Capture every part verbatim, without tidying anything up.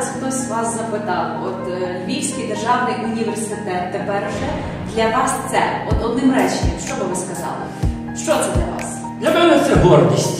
зараз хтось вас запитав, от е, Львівський державний університет тепер вже для вас це, от одним реченням, що би ви сказали? Що це для вас? Для мене це гордість.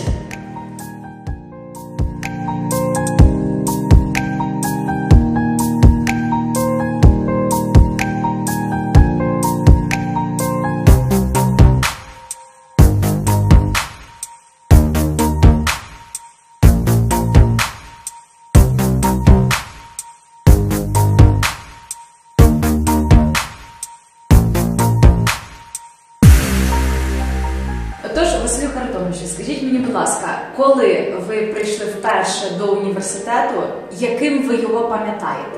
Василю Харитоновичу, скажіть мені, будь ласка, коли ви прийшли вперше до університету, яким ви його пам'ятаєте?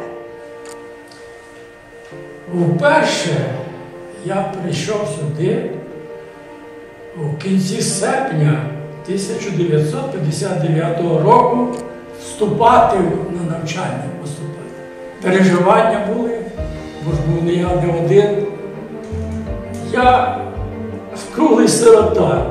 Вперше я прийшов сюди у кінці серпня тисяча дев'ятсот п'ятдесят дев'ятого року вступати на навчання, поступати. Переживання були, бо ж був не я не один. Я круглий сирота.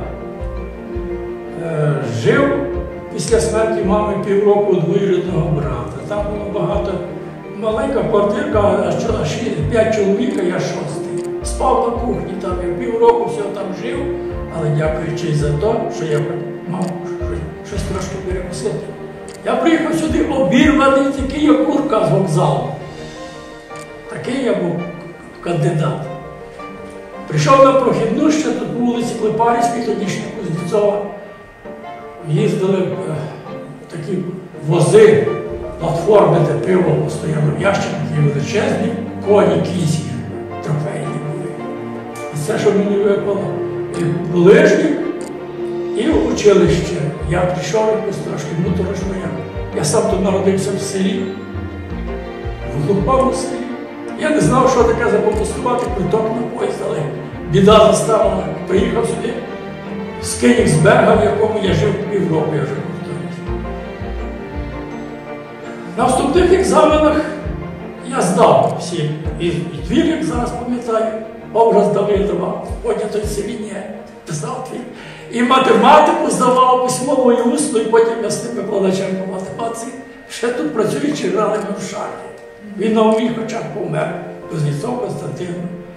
Жив після смерті мами півроку у двоюрідного брата. Там було багато, маленька квартирка, аж п'ять чоловік, а я шостий. Спав на кухні, там я півроку все там жив, але дякуючи за те, що я мав щось трошки перекусити. Я приїхав сюди обірваний, такий як курка з вокзалу. Такий я був кандидат. Прийшов на прохідну ще тут по вулиці Клепарівській, тодішня Кузнєцова. Їздили е, такі вози, платформи, де пиво постояло в ящиках, величезні, коні кінські, трофейні були. І це, що мені випало, і булижник, і училище. Я прийшов якось трошки моторошно. Я, я сам тут народився в селі, в глухому селі. Я не знав, що таке запопустувати квиток на поїзд, але біда заставила. Приїхав сюди з Кенігсберга, в якому я жив півроку, я вже повторюсь. На вступних екзаменах я здав всі. І, і твір, як зараз пам'ятаю, образ Давидова, потім той Севінє, писав твір. І математику здавав письмово і усно, і потім я з тим викладачем по математиці ще тут працюючи грали ми в шахи. Він на моїх очах помер. Кузнєцов Константин.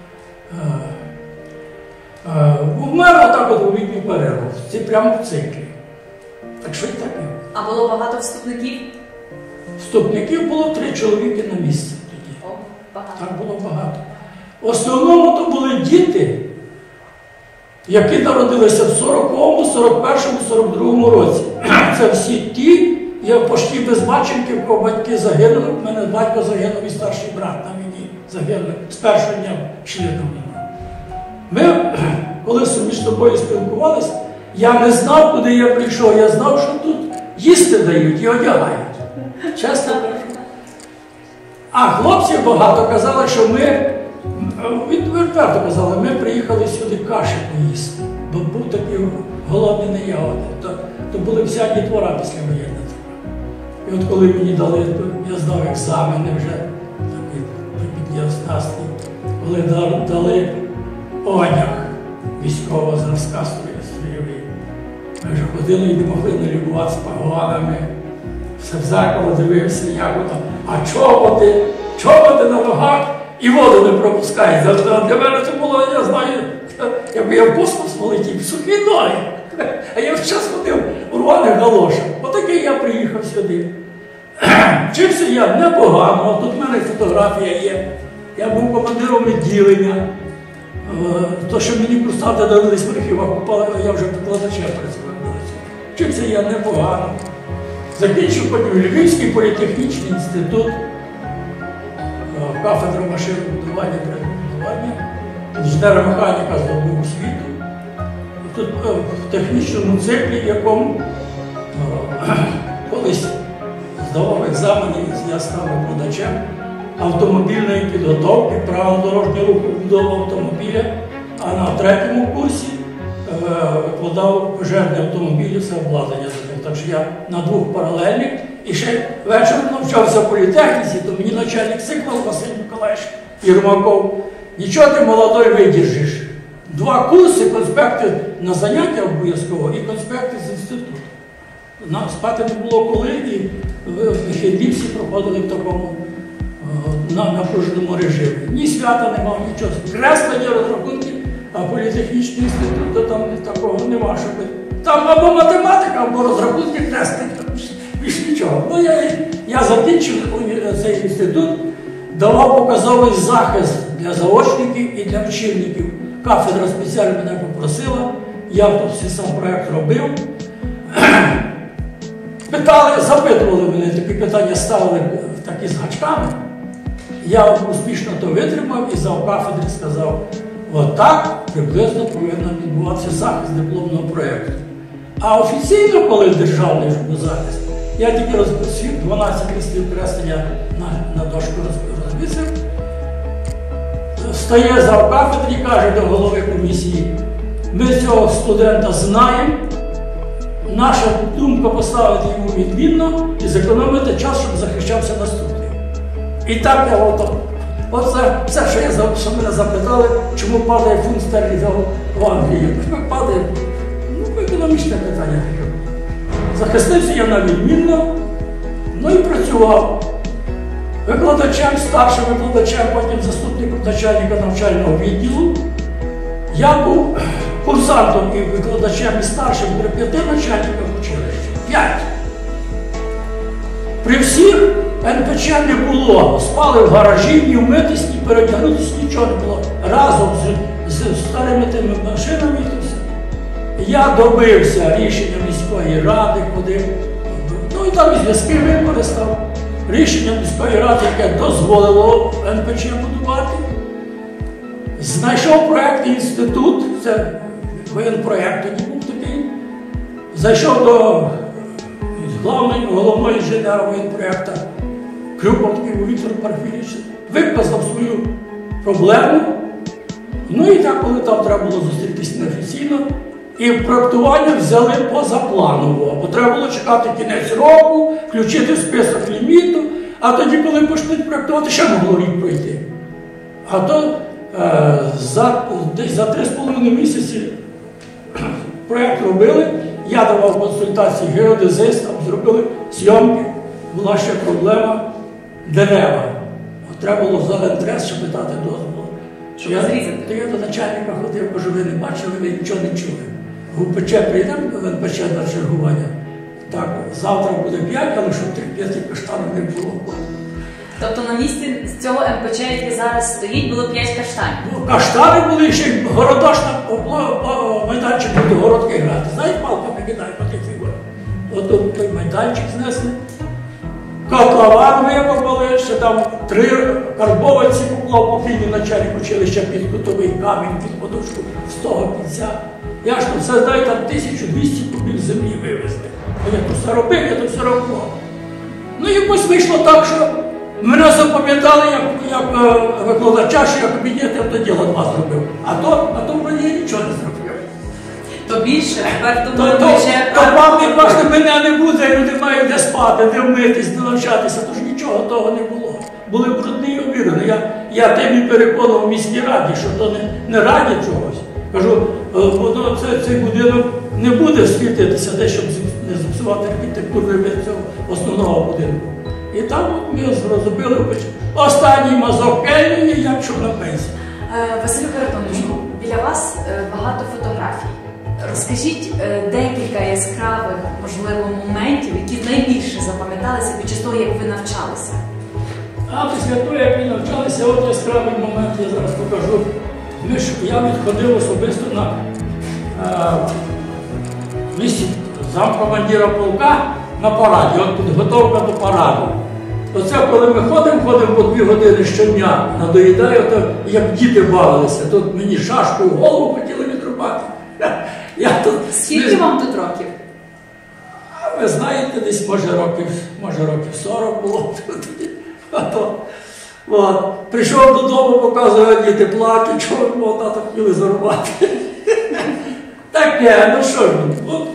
Вмер отак от у літню перерву. Це прямо в циклі. Так що і таке. А було багато вступників? Вступників було три чоловіки на місце тоді. О, багато. Так було багато. В основному то були діти, які народилися в сорокому, сорок першому, сорок другому році. Це всі ті, я почти без батьків, кого батьки загинули. У мене батько загинув і старший брат на війні загинули. З першого дня йшли на війну. Ми, коли між собою спілкувалися, я не знав, куди я прийшов. Я знав, що тут їсти дають і одягають. Чесно кажу. А хлопці багато казали, що ми, відверто казали, ми приїхали сюди каші поїсти. Бо був такий голодний не я один. То, то були вся дітвора після воєнної. І от коли мені дали, я здав екзамени вже, такий підняв настрій, коли дали одяг військового зразка строєвий. Ми вже ходили і не могли не любуватися погонами. Все в зеркало дивився, як воно. А чоботи, чоботи на ногах і воду не пропускають. Для мене це було, я знаю, якби я в космос полетів, сухі ноги. А я весь час ходив у рваних галошах. Отакий я приїхав сюди. Вчився я непогано, тут в мене фотографія є. Я був командиром відділення. То, що мені курсанти дали в архівах, я вже викладачем працював. Вчився я непогано. Закінчив потім Львівський політехнічний інститут, кафедра машинобудування і будування, інженера-механіка здобув освіту. І тут в технічному циклі, в якому колись здавав екзамени, я став викладачем автомобільної підготовки, правил дорожнього руху будову автомобіля, а на третьому курсі викладав пожежні автомобілі, все обладнання за них. Так що я на двох паралельних і ще вечором навчався в політехніці, то мені начальник цикла Василь Миколаївич Єрмаков: нічого ти, молодой, видержиш. Два курси, конспекти на заняття обов'язково і конспекти з інституту. Нам спати не було коли, і вихідні всі проходили в такому на напруженому режимі. Ні свята немає, нічого. Креслення, розрахунки, а політехнічний інститут, то там такого нема, щоб... Там або математика, або розрахунки креслення, більш нічого. Ну, я, я закінчив цей інститут, давав показовий захист для заочників і для вчильників. Кафедра спеціально мене попросила, я тут всі сам проєкт робив. Питали, запитували мене, такі питання ставили такі з гачками. Я успішно то витримав і зав кафедри сказав, отак приблизно повинен відбуватися захист дипломного проєкту. А офіційно, коли державний захист, я тільки розписів дванадцять листів креслення на, на дошку розписав, стає зав кафедри і каже до голови комісії, ми цього студента знаємо, наша думка поставити йому відмінно і зекономити час, щоб захищався наступний. І так я от, оце все, що, я, що мене запитали, чому падає фунт стерлінга в Англії. Падає, ну, економічне питання таке. Захистився я на відмінно, ну і працював. Викладачем, старшим викладачем, потім заступником начальника навчального відділу. Я був курсантом і викладачем і старшим при п'яти начальниках училища. П'ять. При всіх ен пе че не було. Спали в гаражі, ні вмитись, ні передягнутися, нічого не було. Разом з, з старими тими машинами. Я добився рішення міської ради, куди, ну і там і зв'язки використав. Рішення міської ради, яке дозволило ен пе че будувати. Знайшов проєктний інститут, це воєнпроєкт тоді був такий. Зайшов до главної, головної інженера воєнпроєкту Крюковського Віктора Парфіловича, виказав свою проблему. Ну і так, коли там треба було зустрітися неофіційно, і проєктування взяли позапланово, бо треба було чекати кінець року, включити в список ліміту, а тоді, коли почнуть проєктувати, ще могло рік пройти. А то е, за, десь за три з половиною місяці проєкт робили, я давав консультації геодезистам, зробили зйомки, була ще проблема дерева. Треба було в Зелентрес ще питати дозволу. Щоб я, зрізати. То я до начальника ходив, кажу, ви не бачили, ви нічого не чули. В упе че прийдемо, в ен пе че на чергування. Так, завтра буде п'ять, але щоб тих п'яти каштанів не було. Тобто на місці з цього ем пе че, яке зараз стоїть, було п'ять каштанів? Ну, каштани були, ще й городошна майданчик буде городки грати. Знаєте, палками кидають по тих фігурах. От тут той майданчик знесли. Котлован викопали, ще там три карбованці поклав покійний начальник училища під кутовий камінь, під подушку з того кінця. Я ж тут все знаю, там тисячу двісті кубів землі вивезли. А я тут все робив, я тут все робив. Ну і якось вийшло так, що мене запам'ятали як, як е, викладача, що я кабінет автоділа два зробив. А то, а то вроді я нічого не зробив. То більше, тепер То, тому то, вже... то мабуть, бачите, мене не буде, люди мають де спати, де вмитись, де навчатися, тож нічого того не було. Були брудні і обірені. Я, я тим і переконував в міській раді, що то не, не раді чогось. Кажу, воно, це, цей будинок не буде світитися десь, щоб не зіпсувати архітектурний вид цього основного будинку. І там от ми зробили останній мазок Кельні, як що на пенсії. Василю Каратоновичу, біля вас багато фотографій. Розкажіть декілька яскравих, можливо, моментів, які найбільше запам'яталися під час того, як ви навчалися. А після того, як ми навчалися, от яскравий момент я зараз покажу. Ми ж, я відходив особисто на е, місці замкомандира полка на параді, от підготовка до параду. Оце коли ми ходимо, ходимо по дві години щодня, надоїдає, то як діти бавилися. Тут мені шашкою голову хотіли відрубати. Я тут, Скільки ми, вам тут років? А ви знаєте, десь може років, може років сорок було. А то, от, прийшов додому, показує, діти плачуть, чого мого тата хотіли зарубати. Таке, ну що ж, от.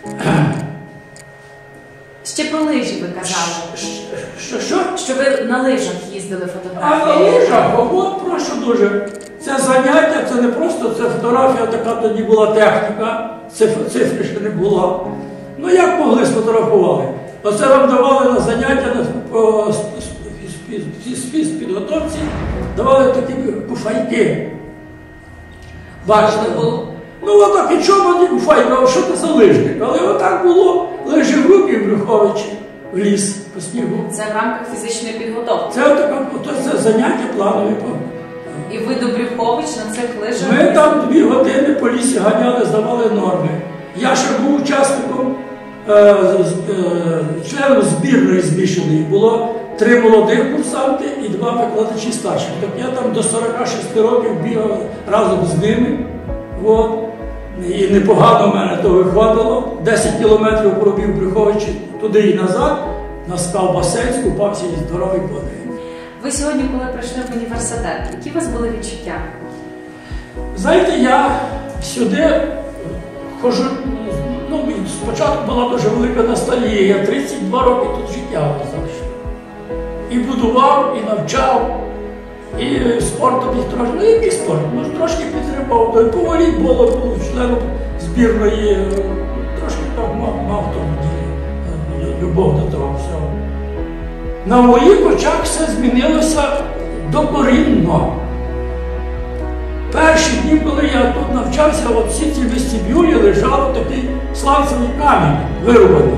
Ще про лижі ви казали. Що, що? Що ви на лижах їздили А на фотографії. лижах, от прошу дуже. Це заняття, це не просто, це фотографія, така тоді була техніка, цифри, цифри ще не було. Ну як могли, сфотографували. Оце вам давали на заняття на по підготовці, давали такі куфайки. Бачите? Ну отак і чому ті куфайки, а що це за лижник? Але отак було, лежи в руки в Брюховичі, в ліс по снігу. Це в рамках фізичної підготовки? Це, така, це заняття планові. І ви до Брюхович на цих лижах? Ми там дві години по лісі ганяли, здавали норми. Я ще був учасником, е, е, членом збірної змішаної. Було три молодих курсанти і два викладачі старших. Так я там до сорока шести років бігав разом з ними. От. І непогано в мене то виходило. десять кілометрів пробіг Брюховичі туди і назад, наскав басейн, скупався і здоровий подих. Ви сьогодні, коли прийшли в університет, які у вас були відчуття? Знаєте, я сюди ходжу, ну, спочатку була дуже велика ностальгія, я тридцять два роки тут життя залишив. І будував, і навчав, і спортом їх трошки, ну який спорт, ну трошки підтримав, і по волейболу був членом збірної, трошки так мав, мав тому любов до того всього. На моїх очах все змінилося докорінно. Перші дні, коли я тут навчався, от всі ці вестибюлі лежав такий сланцевий камінь вирубаний.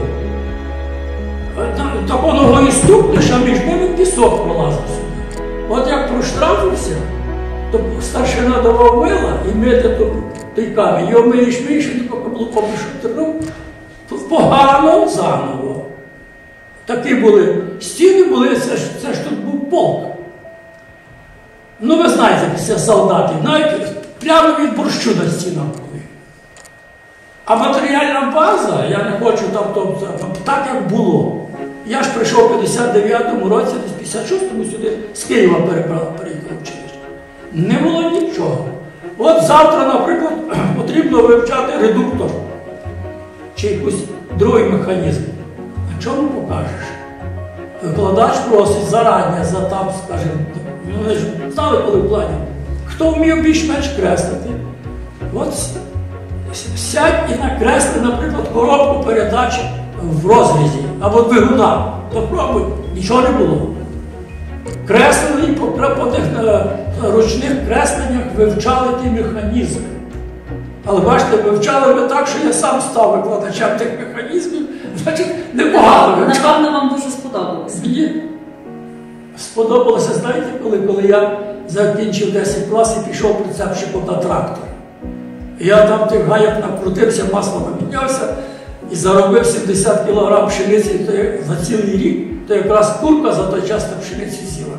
Тако ногою стукнеш, а між ними пісок пролазив сюди. От як проштрафився, то старшина давав мила і мити той камінь. Його миєш, миєш, і тако каблуком шутернув, погано заново. Такі були стіни, були, це ж, це ж тут був полк. Ну, ви знаєте, після солдатів, навіть прямо від борщу на стінах були. А матеріальна база, я не хочу там, там, там так, як було. Я ж прийшов у п'ятдесят дев'ятому році, десь в п'ятдесят шостому сюди, з Києва переїхав училище. Не було нічого. От завтра, наприклад, потрібно вивчати редуктор чи якийсь другий механізм. На чому покажеш? Викладач просить зарані, за там, скажімо, ну, вони ж знали, коли в плані. Хто вмів більш-менш креслити? От сядь і накресли, наприклад, коробку передач в розрізі, або двигуна. То пробуй, нічого не було. Креслили, по, по тих ручних кресленнях вивчали ті механізми. Але бачите, вивчали ви так, що я сам став викладачем тих механізмів, значить, непогано вивчав. Напевно, вам дуже сподобалося. Мені сподобалося, знаєте, коли, коли я закінчив десять класів і пішов прицепщиком на трактор. Я там тих гаяк накрутився, масло помінявся і заробив сімдесят кілограм пшениці то за цілий рік, то якраз курка за той час на пшениці сіла.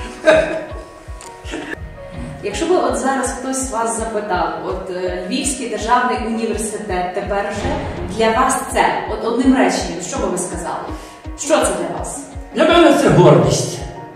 Якщо би от зараз хтось вас запитав, от е, Львівський державний університет тепер вже для вас це, от одним реченням, що би ви сказали? Що це для вас? Для мене це гордість.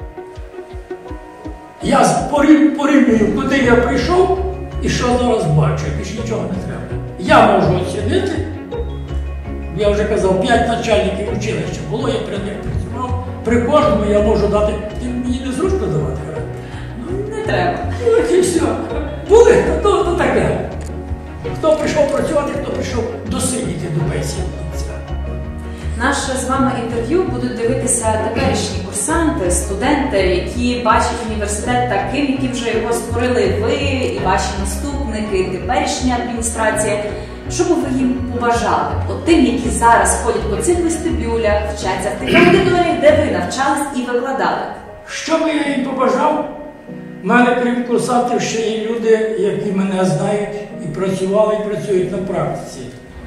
Я порівнюю, куди я прийшов і що зараз бачу, більше нічого не треба. Я можу оцінити, я вже казав, п'ять начальників училища було, я при них працював, при кожному я можу дати, мені не зручно давати. Не треба. Ну, і все. Були, то, то таке. Хто прийшов працювати, хто прийшов досидіти до пенсії. Наше з вами інтерв'ю будуть дивитися теперішні курсанти, студенти, які бачать університет таким, яким вже його створили ви і ваші наступники, теперішня адміністрація. Що би ви їм побажали? От тим, які зараз ходять по цих вестибюлях, вчаться в тих аудиторіях, де ви навчались і викладали? Що би я їм побажав? У мене, крім курсантів, ще є люди, які мене знають і працювали, і працюють на практиці.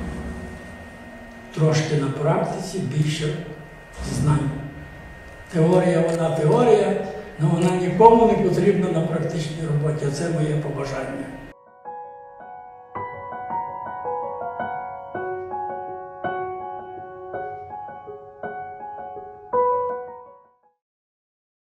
Трошки на практиці більше знань. Теорія, вона теорія, але вона нікому не потрібна на практичній роботі. Це моє побажання.